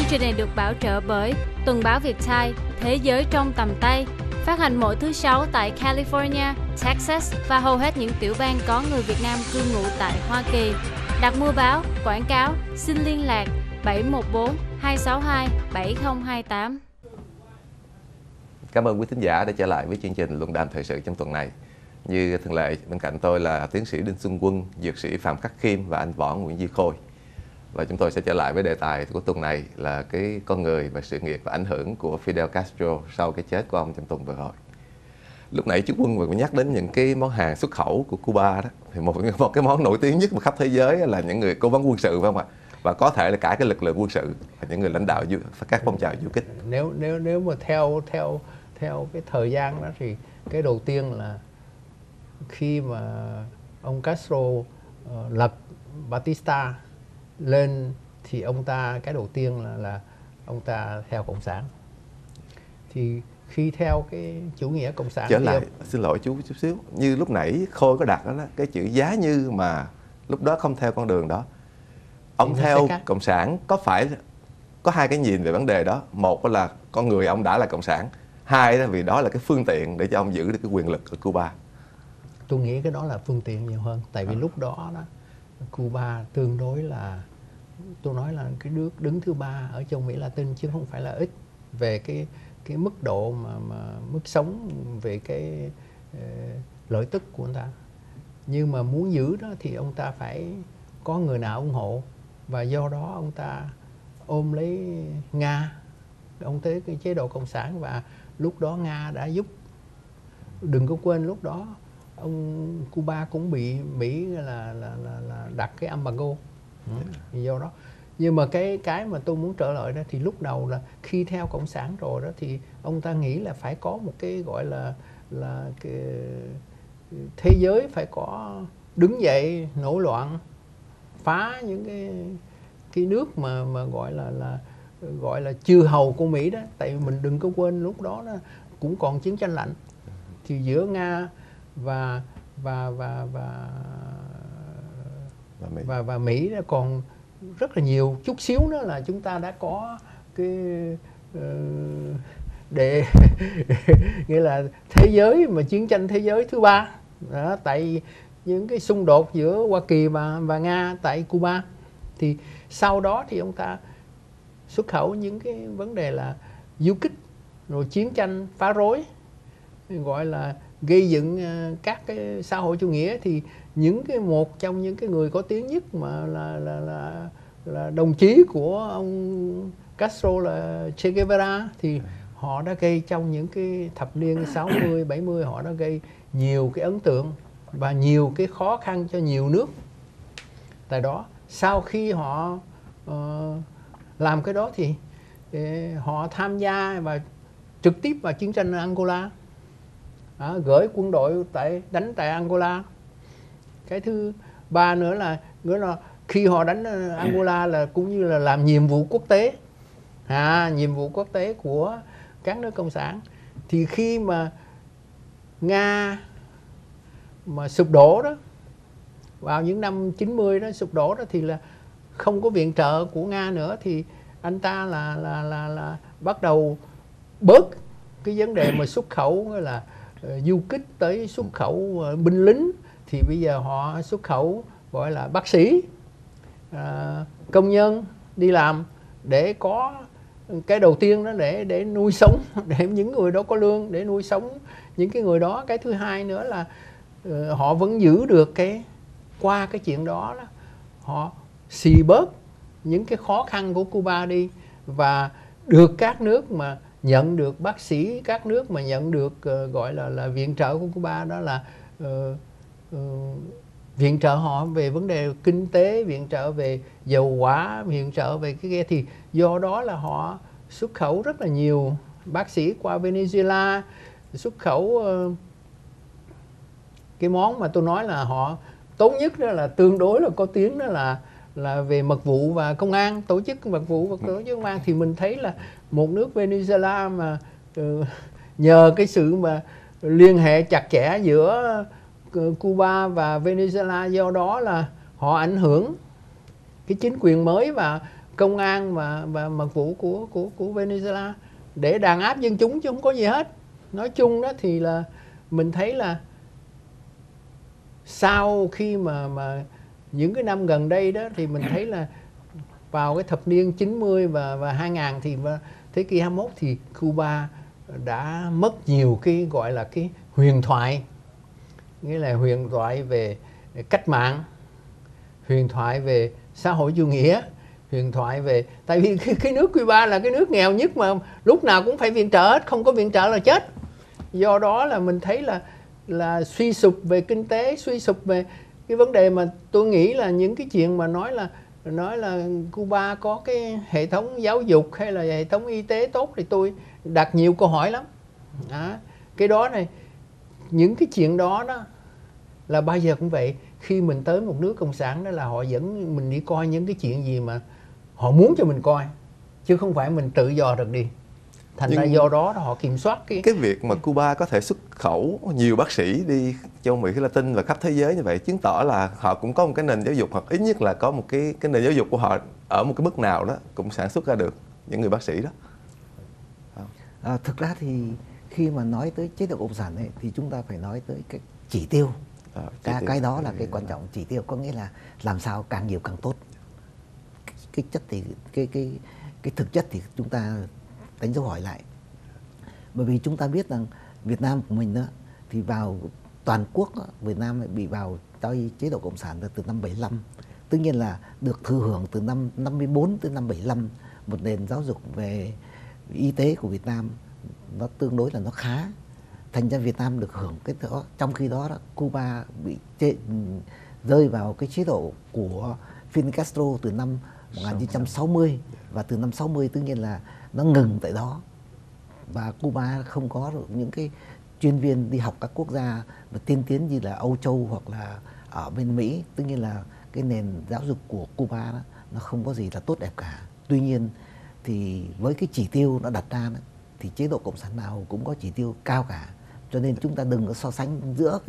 trình này được bảo trợ bởi Tuần báo Việt Thai, Thế giới trong tầm tay, phát hành mỗi thứ Sáu tại California, Texas và hầu hết những tiểu bang có người Việt Nam cư ngụ tại Hoa Kỳ. Đặt mua báo, quảng cáo, xin liên lạc 714 262 7028. Cảm ơn quý thính giả đã trở lại với chương trình Luận đàm thời sự trong tuần này. Như thường lệ, bên cạnh tôi là tiến sĩ Đinh Xuân Quân, dược sĩ Phạm Khắc Khiêm và anh Võ Nguyễn Duy Khôi. Và chúng tôi sẽ trở lại với đề tài của tuần này là cái con người và sự nghiệp và ảnh hưởng của Fidel Castro sau cái chết của ông trong tuần vừa rồi. Lúc nãy chú Quân vừa nhắc đến những cái món hàng xuất khẩu của Cuba đó, thì một cái món nổi tiếng nhất mà khắp thế giới là những người cố vấn quân sự, phải không ạ? Và có thể là cả cái lực lượng quân sự và những người lãnh đạo các phong trào du kích. Nếu mà theo cái thời gian đó thì cái đầu tiên là khi mà ông Castro lập Batista lên thì ông ta cái đầu tiên là ông ta theo cộng sản. Thì khi theo cái chủ nghĩa cộng sản trở lại xin lỗi chú chút xíu, như lúc nãy Khôi có đặt đó, cái chữ Giá Như mà lúc đó không theo con đường đó. Ông theo cộng sản có phải có hai cái nhìn về vấn đề đó. Một là con người ông đã là cộng sản, hai là vì đó là cái phương tiện để cho ông giữ được cái quyền lực ở Cuba. Tôi nghĩ cái đó là phương tiện nhiều hơn. Tại vì lúc đó Cuba tương đối là, tôi nói là cái nước đứng thứ ba ở châu Mỹ Latin chứ không phải là ít về cái mức độ mà mức sống, về cái lợi tức của ông ta. Nhưng mà muốn giữ đó thì ông ta phải có người nào ủng hộ, và do đó ông ta ôm lấy Nga, ông tới cái chế độ cộng sản, và lúc đó Nga đã giúp. Đừng có quên lúc đó ông Cuba cũng bị Mỹ là đặt cái embargo. Do đó, nhưng mà cái mà tôi muốn trở lại đó thì lúc đầu là khi theo cộng sản rồi đó thì ông ta nghĩ là phải có một cái gọi là cái thế giới phải có đứng dậy nổi loạn, phá những cái nước mà gọi là chư hầu của Mỹ đó. Tại vì mình đừng có quên lúc đó cũng còn chiến tranh lạnh thì giữa Nga và Mỹ còn rất là nhiều. Chút xíu nữa là chúng ta đã có cái để nghĩa là thế giới mà chiến tranh thế giới thứ ba đó, tại những cái xung đột giữa Hoa Kỳ và Nga tại Cuba. Thì sau đó thì ông ta xuất khẩu những cái vấn đề là du kích, rồi chiến tranh phá rối, gọi là gây dựng các cái xã hội chủ nghĩa. Thì một trong những cái người có tiếng nhất mà là đồng chí của ông Castro là Che Guevara, thì họ đã gây trong những cái thập niên 60, 70 họ đã gây nhiều cái ấn tượng và nhiều cái khó khăn cho nhiều nước. Tại đó sau khi họ làm cái đó thì họ tham gia và trực tiếp vào chiến tranh Angola, gửi quân đội đánh tại Angola. Cái thứ ba nữa là khi họ đánh Angola là cũng như là làm nhiệm vụ quốc tế, nhiệm vụ quốc tế của các nước cộng sản. Thì khi mà Nga mà sụp đổ đó, vào những năm 90 đó sụp đổ đó, thì là không có viện trợ của Nga nữa, thì anh ta là bắt đầu bớt cái vấn đề mà xuất khẩu là du kích tới xuất khẩu binh lính. Thì bây giờ họ xuất khẩu gọi là bác sĩ, công nhân đi làm để có cái đầu tiên đó để nuôi sống, để những người đó có lương để nuôi sống những cái người đó. Cái thứ hai nữa là họ vẫn giữ được qua cái chuyện đó họ xì bớt những cái khó khăn của Cuba đi, và được các nước mà nhận được bác sĩ, các nước mà nhận được gọi là viện trợ của Cuba, đó là viện trợ họ về vấn đề kinh tế, viện trợ về dầu hỏa, viện trợ về cái kia. Thì do đó là họ xuất khẩu rất là nhiều bác sĩ qua Venezuela, xuất khẩu cái món mà tôi nói là họ tốt nhất đó là tương đối là có tiếng, đó là về mật vụ và công an, tổ chức mật vụ và tổ chức công an. Thì mình thấy là một nước Venezuela mà nhờ cái sự mà liên hệ chặt chẽ giữa Cuba và Venezuela, do đó là họ ảnh hưởng cái chính quyền mới và công an và mật vụ của Venezuela để đàn áp dân chúng chứ không có gì hết. Nói chung đó thì là mình thấy là sau khi mà những cái năm gần đây đó thì mình thấy là vào cái thập niên 90 và 2000 thì thế kỷ 21 thì Cuba đã mất nhiều cái gọi là cái huyền thoại, nghĩa là huyền thoại về cách mạng, huyền thoại về xã hội chủ nghĩa, huyền thoại về, tại vì cái nước Cuba là cái nước nghèo nhất mà lúc nào cũng phải viện trợ hết, không có viện trợ là chết. Do đó là mình thấy là suy sụp về kinh tế, suy sụp về cái vấn đề mà tôi nghĩ là những cái chuyện mà nói là Cuba có cái hệ thống giáo dục hay là hệ thống y tế tốt thì tôi đặt nhiều câu hỏi lắm. Đó. Cái đó này, những cái chuyện đó là bao giờ cũng vậy. Khi mình tới một nước cộng sản đó là họ dẫn mình đi coi những cái chuyện gì mà họ muốn cho mình coi, chứ không phải mình tự dò được đi. Thành ra do đó họ kiểm soát cái việc mà Cuba có thể xuất khẩu nhiều bác sĩ đi châu Mỹ Latin và khắp thế giới như vậy chứng tỏ là họ cũng có một cái nền giáo dục, hoặc ít nhất là có một cái nền giáo dục của họ ở một cái mức nào đó cũng sản xuất ra được những người bác sĩ đó. Thực ra thì khi mà nói tới chế độ cộng sản ấy, thì chúng ta phải nói tới cái chỉ tiêu. Cái đó là cái quan trọng, chỉ tiêu có nghĩa là làm sao càng nhiều càng tốt. Cái chất thì cái thực chất thì chúng ta đánh dấu hỏi lại. Bởi vì chúng ta biết rằng Việt Nam của mình đó, thì vào toàn quốc đó, Việt Nam bị vào chế độ cộng sản từ năm 75. Tất nhiên là được thừa hưởng từ năm 54 tới năm 75 một nền giáo dục về y tế của Việt Nam nó tương đối là nó khá. Thành ra Việt Nam được hưởng cái đó. Trong khi đó, Cuba bị rơi vào cái chế độ của Fidel Castro từ năm 1960, và từ năm 60 tất nhiên là nó ngừng tại đó, và Cuba không có được những cái chuyên viên đi học các quốc gia mà tiên tiến như là Âu Châu hoặc là ở bên Mỹ. Tất nhiên là cái nền giáo dục của Cuba đó, nó không có gì là tốt đẹp cả. Tuy nhiên thì với cái chỉ tiêu nó đặt ra đó, thì chế độ cộng sản nào cũng có chỉ tiêu cao cả. Cho nên chúng ta đừng có so sánh giữa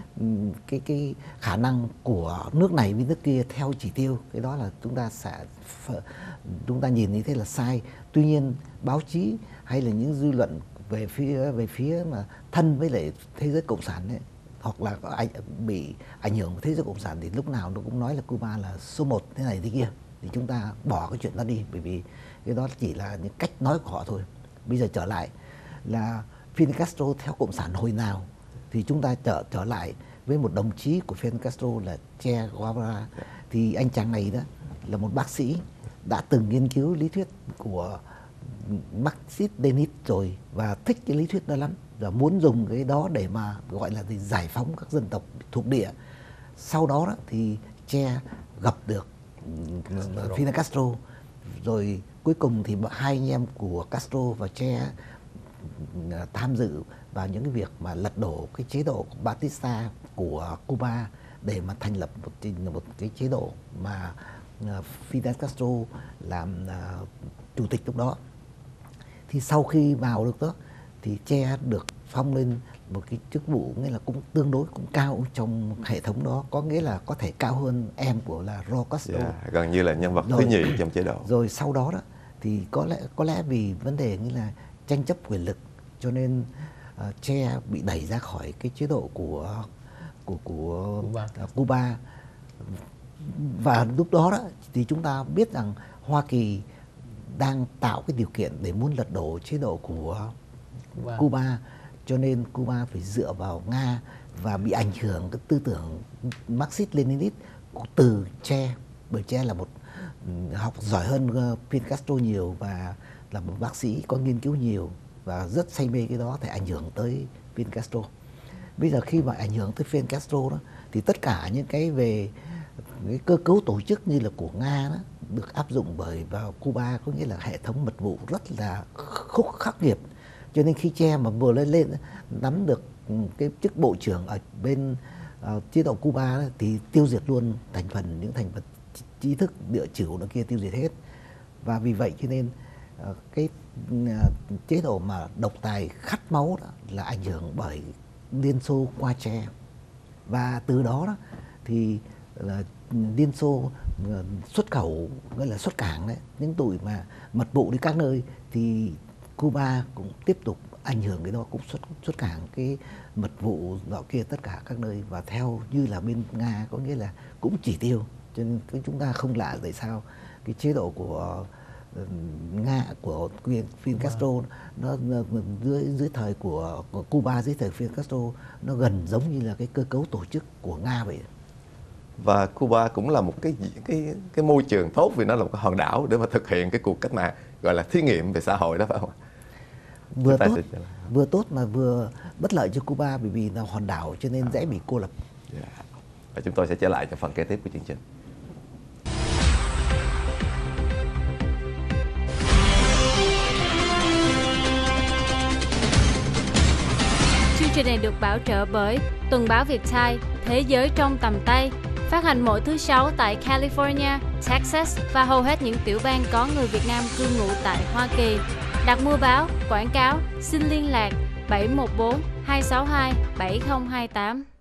cái khả năng của nước này với nước kia theo chỉ tiêu. Cái đó là chúng ta nhìn như thế là sai. Tuy nhiên báo chí hay là những dư luận về phía mà thân với lại thế giới cộng sản ấy, hoặc là bị ảnh hưởng của thế giới cộng sản, thì lúc nào nó cũng nói là Cuba là số 1 thế này thế kia. Thì chúng ta bỏ cái chuyện đó đi, bởi vì cái đó chỉ là những cách nói của họ thôi. Bây giờ trở lại là Fidel Castro theo cộng sản hồi nào, thì chúng ta trở lại với một đồng chí của Fidel Castro là Che Guevara. Thì anh chàng này đó là một bác sĩ đã từng nghiên cứu lý thuyết của Marxist-Lenin rồi, và thích cái lý thuyết đó lắm, và muốn dùng cái đó để mà gọi là giải phóng các dân tộc thuộc địa. Sau đó thì Che gặp được Fidel Castro, rồi cuối cùng thì hai anh em của Castro và Che tham dự vào những cái việc mà lật đổ cái chế độ Batista của Cuba để mà thành lập một cái chế độ mà Fidel Castro làm chủ tịch lúc đó. Thì sau khi vào được đó thì Che được phong lên một cái chức vụ nghĩa là cũng tương đối cũng cao trong hệ thống đó, có nghĩa là có thể cao hơn em của là Raúl Castro, gần như là nhân vật thứ nhì trong chế độ. Rồi sau đó thì có lẽ vì vấn đề như là tranh chấp quyền lực, cho nên Che bị đẩy ra khỏi cái chế độ của Cuba. Và lúc đó thì chúng ta biết rằng Hoa Kỳ đang tạo cái điều kiện để muốn lật đổ chế độ của Cuba, cho nên Cuba phải dựa vào Nga và bị ảnh hưởng cái tư tưởng Marxist-Leninist từ Che, bởi Che là một học giỏi hơn Fidel Castro nhiều và là một bác sĩ có nghiên cứu nhiều và rất say mê cái đó, thì ảnh hưởng tới Fidel Castro. Bây giờ khi mà ảnh hưởng tới Fidel Castro đó, thì tất cả những cái về cái cơ cấu tổ chức như là của Nga đó được áp dụng vào Cuba, có nghĩa là hệ thống mật vụ rất là khắc nghiệt. Cho nên khi Che mà vừa lên nắm được cái chức bộ trưởng ở bên chế độ Cuba đó, thì tiêu diệt luôn những thành phần trí thức địa chửu nó kia, tiêu diệt hết. Và vì vậy cho nên cái chế độ mà độc tài khát máu đó là ảnh hưởng bởi Liên Xô qua Che. Và từ đó thì là Liên Xô xuất khẩu, gọi là xuất cảng đấy, những tụi mà mật vụ đi các nơi, thì Cuba cũng tiếp tục ảnh hưởng cái đó, cũng xuất cảng cái mật vụ nọ kia tất cả các nơi, và theo như là bên Nga có nghĩa là cũng chỉ tiêu. Cho nên chúng ta không lạ tại sao cái chế độ của Nga, của Fidel Castro, nó dưới thời của Cuba, dưới thời Fidel Castro, nó gần giống như là cái cơ cấu tổ chức của Nga vậy. Và Cuba cũng là một cái môi trường tốt, vì nó là một cái hòn đảo để mà thực hiện cái cuộc cách mạng gọi là thí nghiệm về xã hội đó, phải không? Vừa tốt mà vừa bất lợi cho Cuba, bởi vì là hòn đảo cho nên dễ bị cô lập. Và chúng tôi sẽ trở lại trong phần kế tiếp của chương trình. Chương trình này được bảo trợ bởi Tuần báo Việt Thai, Thế giới trong tầm tay, phát hành mỗi thứ Sáu tại California, Texas và hầu hết những tiểu bang có người Việt Nam cư ngụ tại Hoa Kỳ. Đặt mua báo, quảng cáo, xin liên lạc 714 262 7028.